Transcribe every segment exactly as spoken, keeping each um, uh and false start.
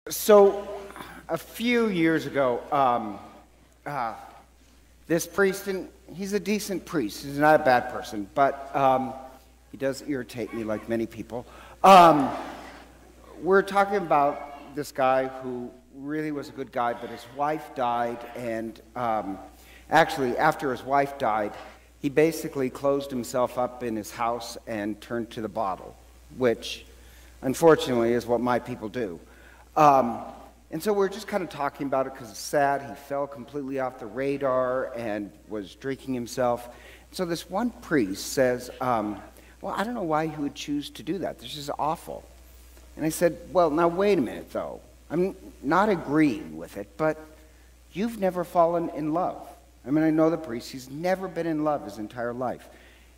So, a few years ago, um, uh, this priest, and he's a decent priest, he's not a bad person, but um, he does irritate me like many people. Um, we're talking about this guy who really was a good guy, but his wife died, and um, actually, after his wife died, he basically closed himself up in his house and turned to the bottle, which, unfortunately, is what my people do. Um, and so we're just kind of talking about it because it's sad. He fell completely off the radar and was drinking himself. So this one priest says, um, well, I don't know why he would choose to do that. This is awful. And I said, well, now wait a minute, though. I'm not agreeing with it, but you've never fallen in love. I mean, I know the priest. He's never been in love his entire life.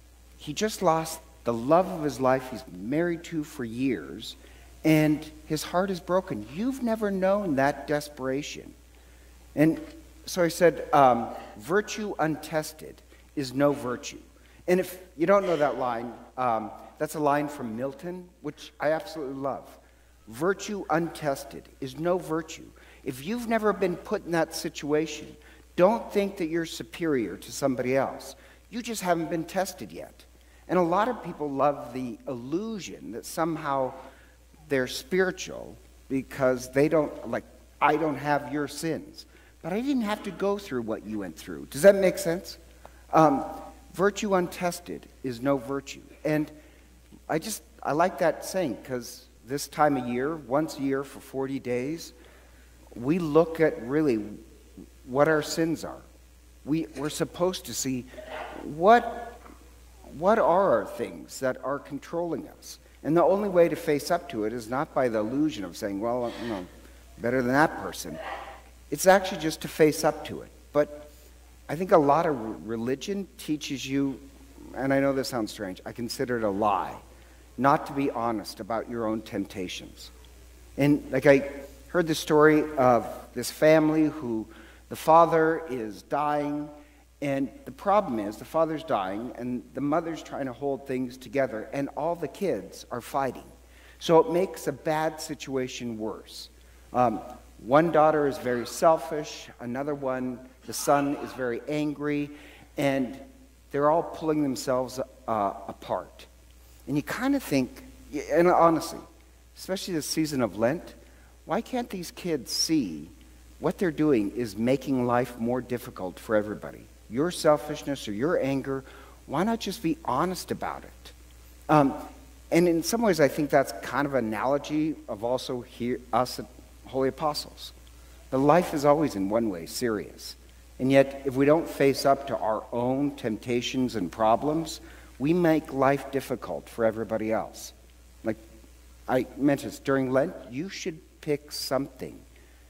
He just lost the love of his life he's been married to for years, and his heart is broken. You've never known that desperation. And so I said, um, virtue untested is no virtue. And if you don't know that line, um, that's a line from Milton, which I absolutely love. Virtue untested is no virtue. If you've never been put in that situation, don't think that you're superior to somebody else. You just haven't been tested yet. And a lot of people love the illusion that somehow they're spiritual because they don't, like, I don't have your sins. But I didn't have to go through what you went through. Does that make sense? Um, virtue untested is no virtue. And I just, I like that saying because this time of year, once a year for forty days, we look at really what our sins are. We, we're supposed to see what, what are our things that are controlling us. And the only way to face up to it is not by the illusion of saying, well, you know, better than that person. It's actually just to face up to it. But I think a lot of religion teaches you, and I know this sounds strange, I consider it a lie, not to be honest about your own temptations. And like I heard the story of this family who the father is dying, and the problem is the father's dying, and the mother's trying to hold things together, and all the kids are fighting. So it makes a bad situation worse. Um, one daughter is very selfish, another one, the son, is very angry, and they're all pulling themselves uh, apart. And you kind of think, and honestly, especially this season of Lent, why can't these kids see what they're doing is making life more difficult for everybody? Your selfishness or your anger, why not just be honest about it? Um, and in some ways, I think that's kind of an analogy of also here, us holy apostles. The life is always in one way serious. And yet, if we don't face up to our own temptations and problems, we make life difficult for everybody else. Like I mentioned this, during Lent, you should pick something,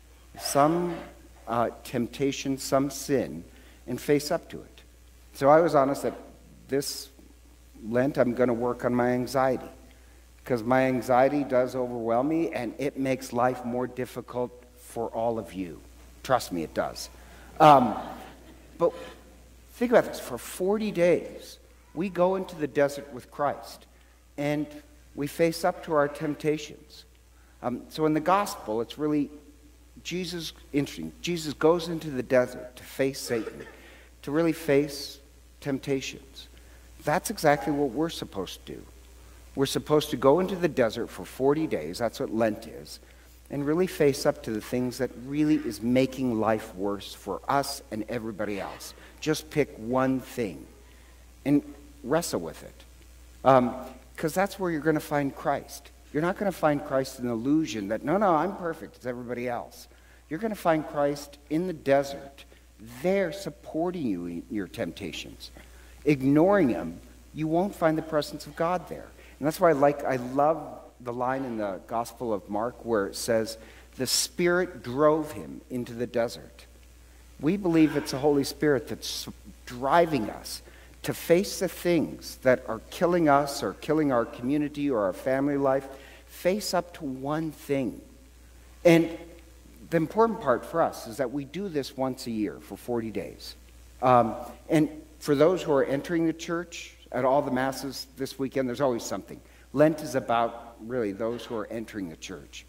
some uh, temptation, some sin, and face up to it. So I was honest that this Lent I'm going to work on my anxiety because my anxiety does overwhelm me and it makes life more difficult for all of you. Trust me, it does. Um, but think about this. For forty days, we go into the desert with Christ and we face up to our temptations. Um, so in the gospel, it's really Jesus, interesting. Jesus goes into the desert to face Satan, to really face temptations. That's exactly what we're supposed to do. We're supposed to go into the desert for forty days, that's what Lent is, and really face up to the things that really is making life worse for us and everybody else. Just pick one thing and wrestle with it. Um, because that's where you're going to find Christ. You're not going to find Christ in the illusion that, no, no, I'm perfect, it's everybody else. You're going to find Christ in the desert, there supporting you in your temptations. Ignoring him, you won't find the presence of God there. And that's why I like, I love the line in the Gospel of Mark where it says, the Spirit drove him into the desert. We believe it's the Holy Spirit that's driving us to face the things that are killing us or killing our community or our family life. Face up to one thing. And the important part for us is that we do this once a year for forty days. Um, and for those who are entering the church at all the masses this weekend, there's always something. Lent is about really those who are entering the church.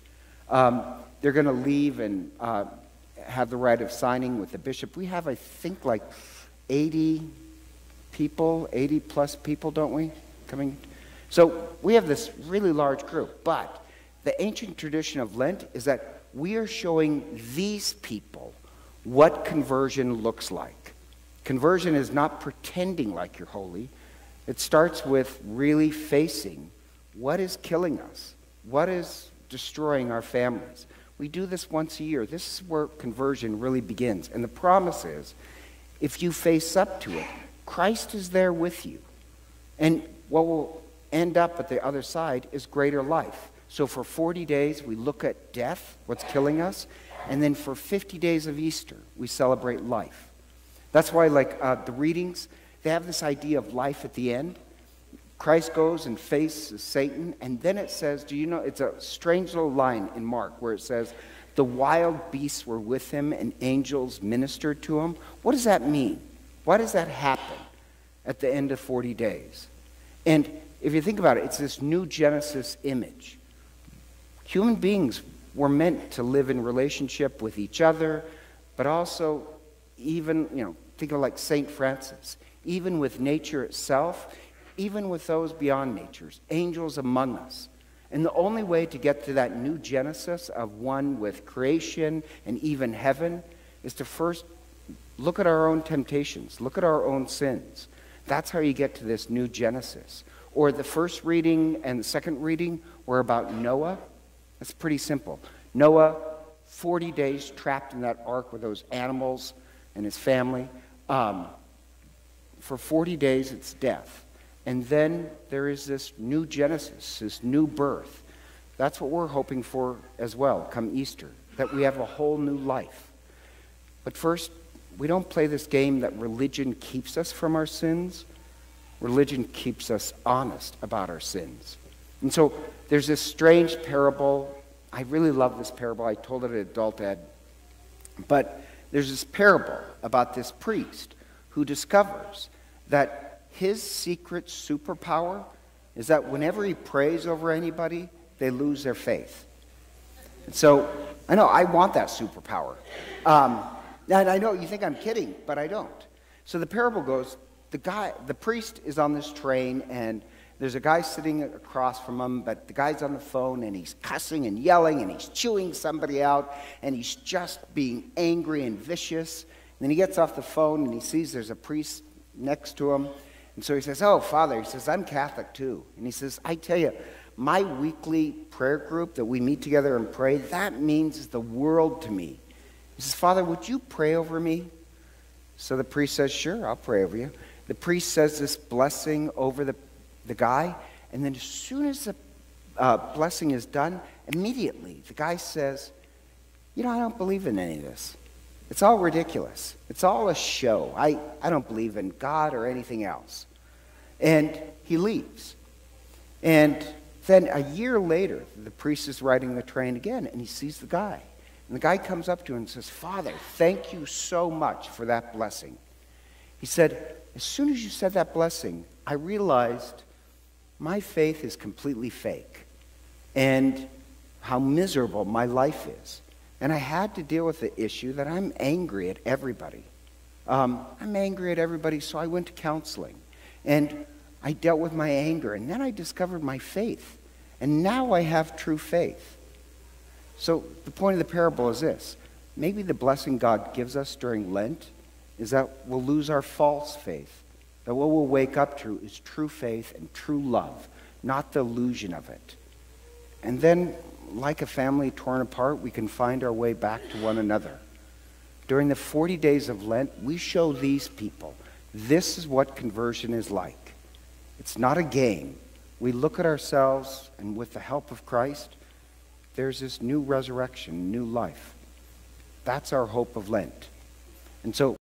Um, they're going to leave and uh, have the right of signing with the bishop. We have, I think, like eighty people, eighty plus people, don't we, coming? So we have this really large group, but the ancient tradition of Lent is that we are showing these people what conversion looks like. Conversion is not pretending like you're holy. It starts with really facing what is killing us, what is destroying our families. We do this once a year. This is where conversion really begins. And the promise is, if you face up to it, Christ is there with you. And what will end up at the other side is greater life. So for forty days, we look at death, what's killing us, and then for fifty days of Easter, we celebrate life. That's why, like, uh, the readings, they have this idea of life at the end. Christ goes and faces Satan, and then it says, do you know, it's a strange little line in Mark where it says, the wild beasts were with him and angels ministered to him. What does that mean? Why does that happen at the end of forty days? And if you think about it, it's this new Genesis image. Human beings were meant to live in relationship with each other, but also even, you know, think of like Saint Francis, even with nature itself, even with those beyond natures, angels among us. And the only way to get to that new Genesis of one with creation and even heaven is to first look at our own temptations, look at our own sins. That's how you get to this new Genesis. Or the first reading and the second reading were about Noah. It's pretty simple. Noah, forty days trapped in that ark with those animals and his family. Um, for forty days, it's death. And then there is this new Genesis, this new birth. That's what we're hoping for as well, come Easter, that we have a whole new life. But first, we don't play this game that religion keeps us from our sins. Religion keeps us honest about our sins. And so there's this strange parable. I really love this parable. I told it at Adult Ed. But there's this parable about this priest who discovers that his secret superpower is that whenever he prays over anybody, they lose their faith. And so I know I want that superpower. Um, and I know you think I'm kidding, but I don't. So the parable goes, the guy, the priest is on this train, and there's a guy sitting across from him, but the guy's on the phone, and he's cussing and yelling, and he's chewing somebody out, and he's just being angry and vicious. And then he gets off the phone, and he sees there's a priest next to him. And so he says, oh, Father, he says, I'm Catholic too. And he says, I tell you, my weekly prayer group that we meet together and pray, that means the world to me. He says, Father, would you pray over me? So the priest says, sure, I'll pray over you. The priest says this blessing over the, the guy, and then as soon as the uh, blessing is done, immediately the guy says, you know, I don't believe in any of this. It's all ridiculous. It's all a show. I, I don't believe in God or anything else. And he leaves. And then a year later, the priest is riding the train again, and he sees the guy. And the guy comes up to him and says, Father, thank you so much for that blessing. He said, as soon as you said that blessing, I realized my faith is completely fake and how miserable my life is. And I had to deal with the issue that I'm angry at everybody. Um, I'm angry at everybody, so I went to counseling. And I dealt with my anger, and then I discovered my faith. And now I have true faith. So the point of the parable is this. Maybe the blessing God gives us during Lent is that we'll lose our false faith. That what we'll wake up to is true faith and true love, not the illusion of it. And then, like a family torn apart, we can find our way back to one another. During the forty days of Lent, we show these people, this is what conversion is like. It's not a game. We look at ourselves, and with the help of Christ, there's this new resurrection, new life. That's our hope of Lent. And so